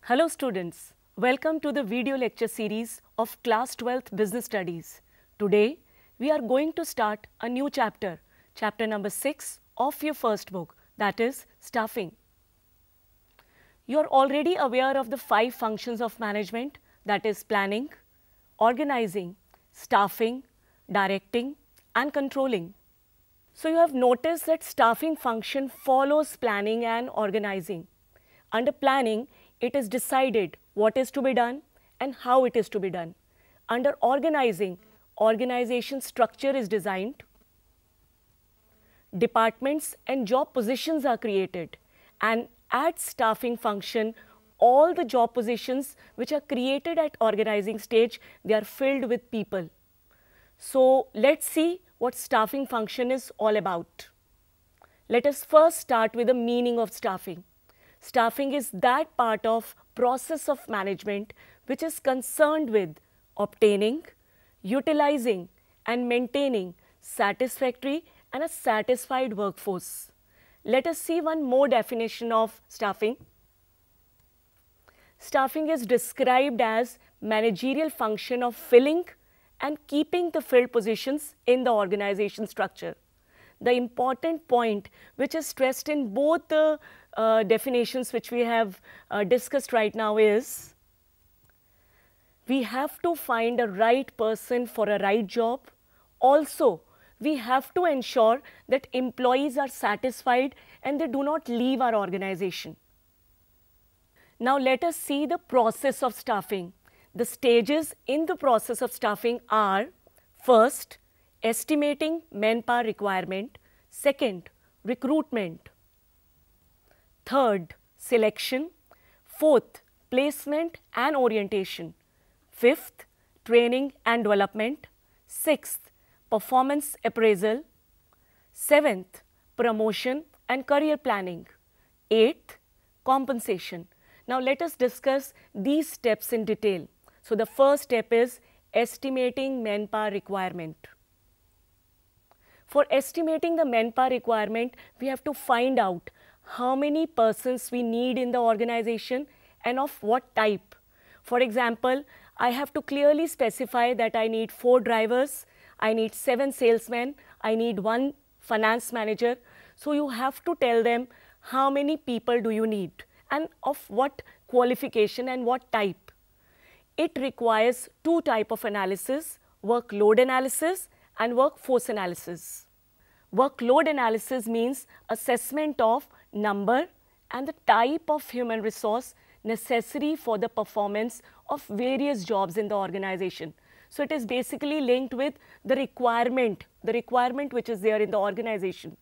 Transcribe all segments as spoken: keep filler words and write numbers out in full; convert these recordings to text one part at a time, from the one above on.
Hello students, welcome to the video lecture series of Class twelfth Business Studies. Today we are going to start a new chapter, chapter number six of your first book, that is staffing. You are already aware of the five functions of management, that is planning, organizing, staffing, directing and controlling. So you have noticed that staffing function follows planning and organizing. Under planning, it is decided what is to be done and how it is to be done. Under organizing, organization structure is designed. Departments and job positions are created, and at staffing function, all the job positions which are created at organizing stage, they are filled with people. So let's see what staffing function is all about. Let us first start with the meaning of staffing. Staffing is that part of process of management which is concerned with obtaining, utilizing and maintaining satisfactory and a satisfied workforce. Let us see one more definition of staffing. Staffing is described as managerial function of filling and keeping the filled positions in the organization structure. The important point which is stressed in both the uh, definitions which we have uh, discussed right now is we have to find a right person for a right job. Also, we have to ensure that employees are satisfied and they do not leave our organization. Now let us see the process of staffing. The stages in the process of staffing are: first, estimating manpower requirement; second, recruitment; third, selection; fourth, placement and orientation; fifth, training and development; sixth, performance appraisal; seventh, promotion and career planning; eighth, compensation. Now let us discuss these steps in detail. So the first step is estimating manpower requirement. For estimating the manpower requirement, we have to find out how many persons we need in the organization and of what type. For example, I have to clearly specify that I need four drivers, I need seven salesmen, I need one finance manager. So you have to tell them how many people do you need and of what qualification and what type. It requires two types of analysis, workload analysis and workforce analysis. Workload analysis means assessment of number and the type of human resource necessary for the performance of various jobs in the organization. So it is basically linked with the requirement, the requirement which is there in the organization.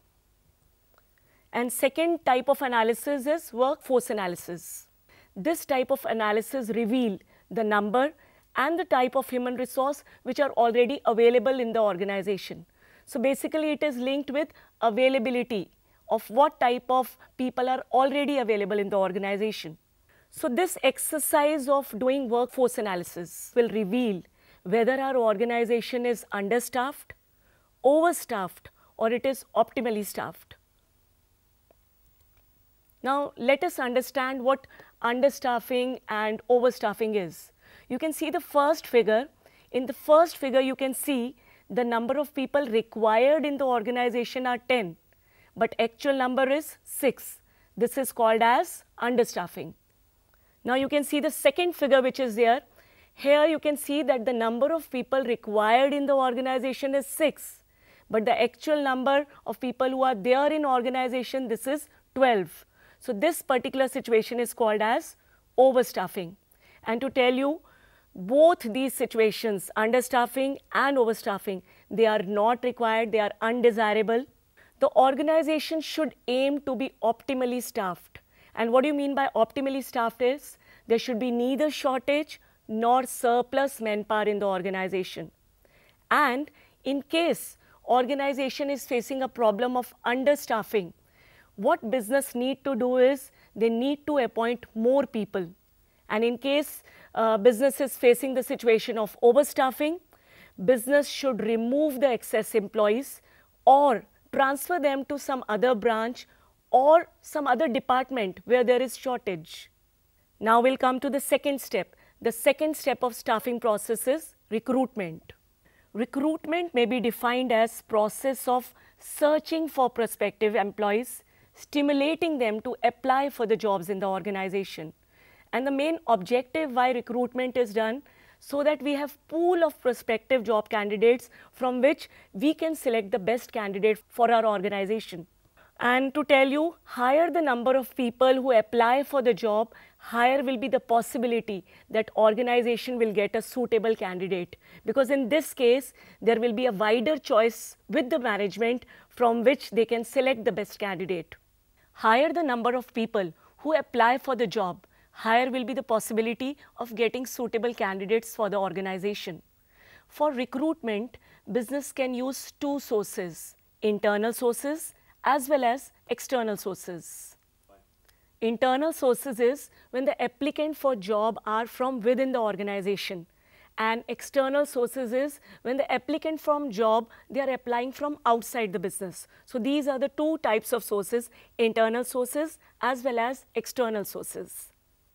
And second type of analysis is workforce analysis. This type of analysis reveals the number and the type of human resource which are already available in the organization. So basically it is linked with availability of what type of people are already available in the organization. So this exercise of doing workforce analysis will reveal whether our organization is understaffed, overstaffed or it is optimally staffed. Now let us understand what understaffing and overstaffing is. You can see the first figure. In the first figure you can see the number of people required in the organization are ten, but actual number is six. This is called as understaffing. Now you can see the second figure which is there. Here you can see that the number of people required in the organization is six, but the actual number of people who are there in organization, this is twelve. So this particular situation is called as overstaffing. And to tell you, both these situations, understaffing and overstaffing, they are not required, they are undesirable. The organization should aim to be optimally staffed. And what do you mean by optimally staffed is, there should be neither shortage nor surplus manpower in the organization. And in case organization is facing a problem of understaffing, what business need to do is they need to appoint more people. And in case uh, business is facing the situation of overstaffing, business should remove the excess employees or transfer them to some other branch or some other department where there is shortage. Now we'll come to the second step. The second step of staffing process is recruitment. Recruitment may be defined as process of searching for prospective employees, stimulating them to apply for the jobs in the organization. And the main objective why recruitment is done, so that we have pool of prospective job candidates from which we can select the best candidate for our organization. And to tell you, higher the number of people who apply for the job, higher will be the possibility that organization will get a suitable candidate. Because in this case, there will be a wider choice with the management from which they can select the best candidate. Higher the number of people who apply for the job, higher will be the possibility of getting suitable candidates for the organization. For recruitment, business can use two sources, internal sources as well as external sources. Internal sources is when the applicant for job are from within the organization, and external sources is when the applicant from job, they are applying from outside the business. So these are the two types of sources, internal sources as well as external sources.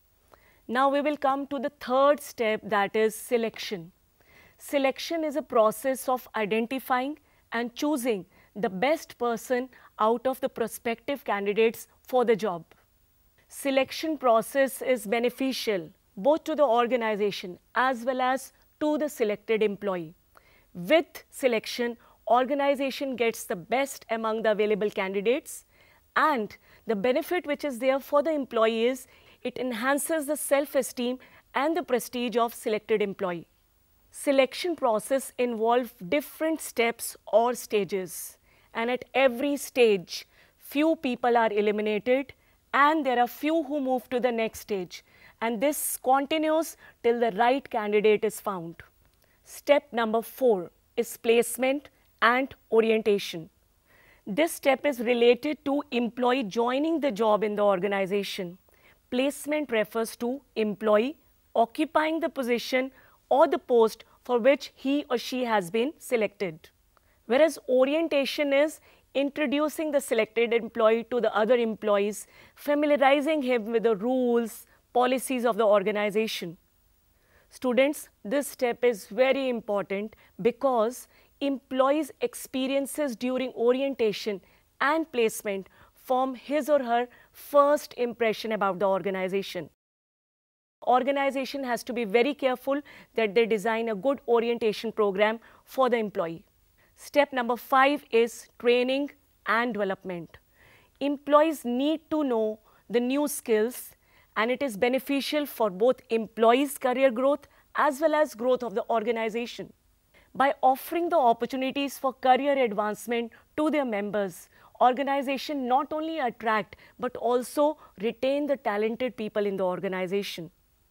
Now we will come to the third step, that is selection. Selection is a process of identifying and choosing the best person out of the prospective candidates for the job. Selection process is beneficial both to the organization as well as to the selected employee. With selection, organization gets the best among the available candidates, and the benefit which is there for the employee is it enhances the self-esteem and the prestige of selected employee. Selection process involves different steps or stages, and at every stage, few people are eliminated and there are few who move to the next stage, and this continues till the right candidate is found. Step number four is placement and orientation. This step is related to employee joining the job in the organization. Placement refers to employee occupying the position or the post for which he or she has been selected. Whereas orientation is introducing the selected employee to the other employees, familiarizing him with the rules, policies of the organization. Students, this step is very important because employees' experiences during orientation and placement form his or her first impression about the organization. Organization has to be very careful that they design a good orientation program for the employee. Step number five is training and development. Employees need to know the new skills, and it is beneficial for both employees' career growth as well as growth of the organization. By offering the opportunities for career advancement to their members, organization not only attract but also retain the talented people in the organization.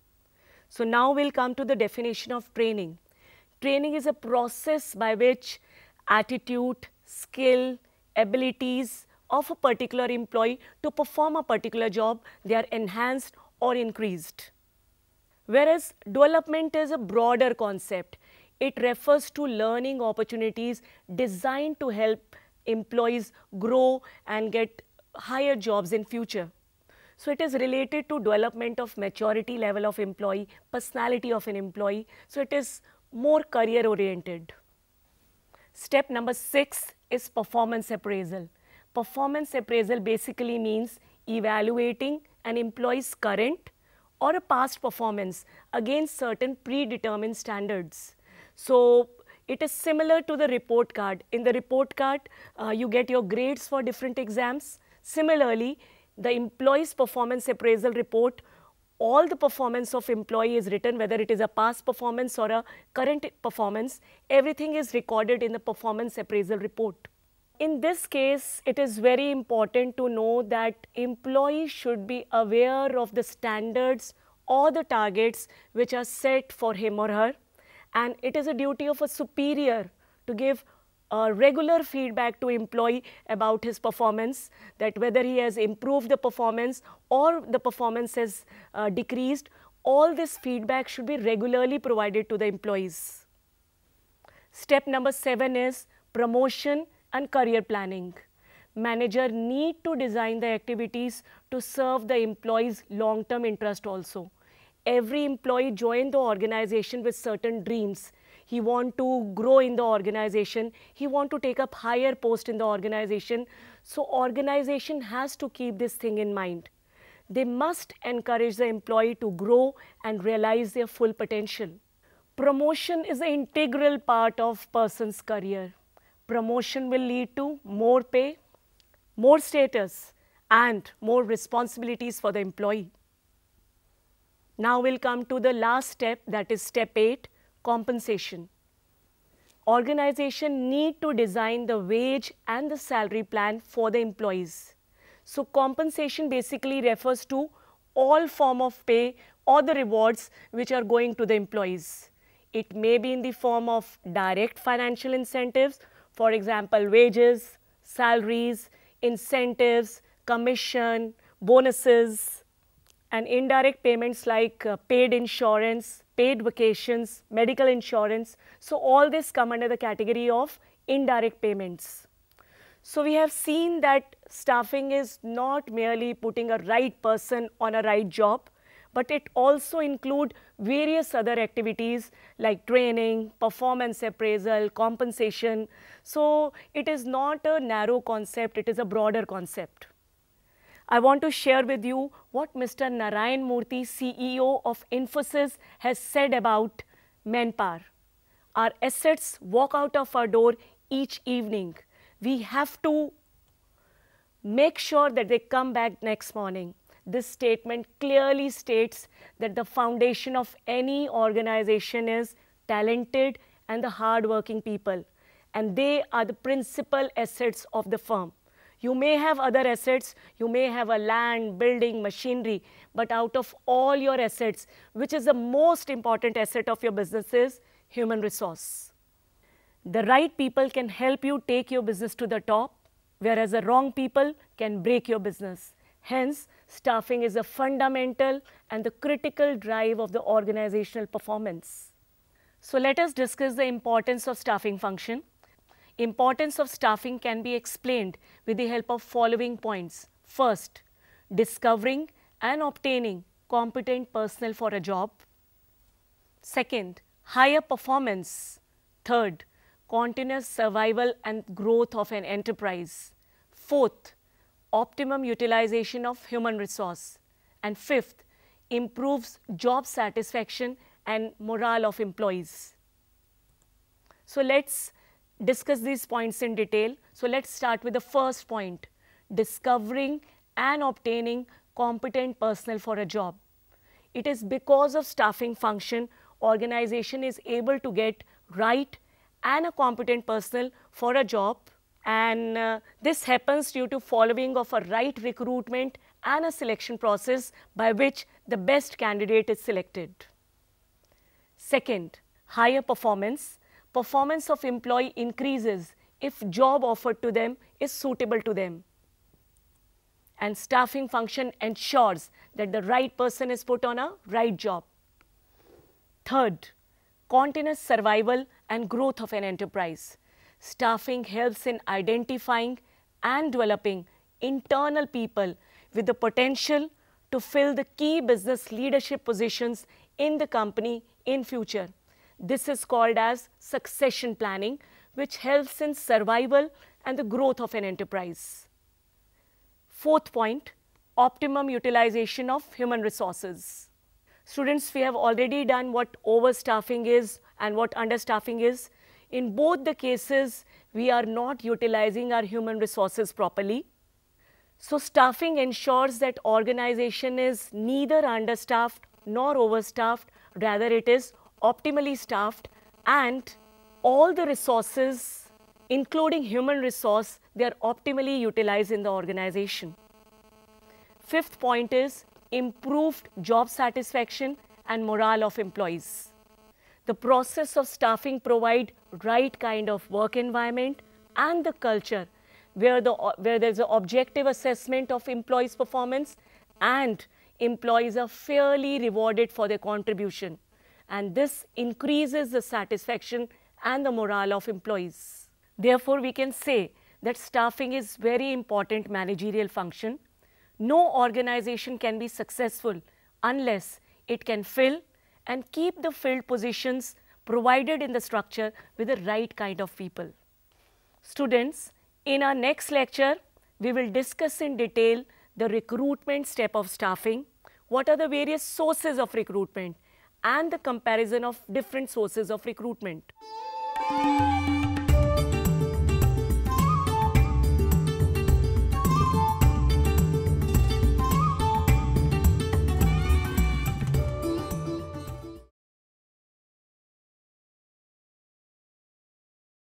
So now we'll come to the definition of training. Training is a process by which attitude, skill, abilities of a particular employee to perform a particular job, they are enhanced or increased. Whereas development is a broader concept. It refers to learning opportunities designed to help employees grow and get higher jobs in future. So it is related to development of maturity level of employee, personality of an employee. So it is more career oriented. Step number six is performance appraisal. Performance appraisal basically means evaluating an employee's current or a past performance against certain predetermined standards. So it is similar to the report card. In the report card, uh, you get your grades for different exams. Similarly, the employee's performance appraisal report, all the performance of employee is written, whether it is a past performance or a current performance, everything is recorded in the performance appraisal report. In this case, it is very important to know that employees should be aware of the standards or the targets which are set for him or her, and it is a duty of a superior to give Uh, regular feedback to employee about his performance, that whether he has improved the performance or the performance has uh, decreased. All this feedback should be regularly provided to the employees. Step number seven is promotion and career planning. manager need to design the activities to serve the employee's long-term interest also. Every employee joined the organization with certain dreams. He want to grow in the organization. He want to take up higher post in the organization. So organization has to keep this thing in mind. They must encourage the employee to grow and realize their full potential. Promotion is an integral part of person's career. Promotion will lead to more pay, more status, and more responsibilities for the employee. Now we'll come to the last step, that is step eight, compensation. Organization need to design the wage and the salary plan for the employees. So compensation basically refers to all form of pay or the rewards which are going to the employees. It may be in the form of direct financial incentives, for example, wages, salaries, incentives, commission, bonuses, and indirect payments like uh, paid insurance, paid vacations, medical insurance. So all this come under the category of indirect payments. So we have seen that staffing is not merely putting a right person on a right job, but it also includes various other activities like training, performance appraisal, compensation. So it is not a narrow concept, it is a broader concept. I want to share with you what Mister Narayan Murthy, C E O of Infosys, has said about manpower. Our assets walk out of our door each evening. We have to make sure that they come back next morning. This statement clearly states that the foundation of any organization is talented and the hard-working people, and they are the principal assets of the firm. You may have other assets, you may have a land, building, machinery, but out of all your assets, which is the most important asset of your business is human resource. The right people can help you take your business to the top, whereas the wrong people can break your business. Hence, staffing is a fundamental and the critical drive of the organizational performance. So let us discuss the importance of staffing function. Importance of staffing can be explained with the help of following points. First, discovering and obtaining competent personnel for a job. Second, higher performance. Third, continuous survival and growth of an enterprise. Fourth, optimum utilization of human resource. And fifth, improves job satisfaction and morale of employees. So let's discuss these points in detail. So let's start with the first point, discovering and obtaining competent personnel for a job. It is because of staffing function, organization is able to get right and a competent personnel for a job, and uh, this happens due to following of a right recruitment and a selection process by which the best candidate is selected. Second, higher performance. Performance of employee increases if job offered to them is suitable to them. And staffing function ensures that the right person is put on a right job. Third, continuous survival and growth of an enterprise. Staffing helps in identifying and developing internal people with the potential to fill the key business leadership positions in the company in future. This is called as succession planning, which helps in survival and the growth of an enterprise. Fourth point, optimum utilization of human resources. Students, we have already done what overstaffing is and what understaffing is. In both the cases, we are not utilizing our human resources properly. So staffing ensures that organization is neither understaffed nor overstaffed, rather it is optimally staffed, and all the resources, including human resource, they are optimally utilized in the organization. Fifth point is improved job satisfaction and morale of employees. The process of staffing provide right kind of work environment and the culture where, the, where there is an objective assessment of employees' performance and employees are fairly rewarded for their contribution. And this increases the satisfaction and the morale of employees. Therefore, we can say that staffing is very important managerial function. No organization can be successful unless it can fill and keep the filled positions provided in the structure with the right kind of people. Students, in our next lecture, we will discuss in detail the recruitment step of staffing, what are the various sources of recruitment, and the comparison of different sources of recruitment.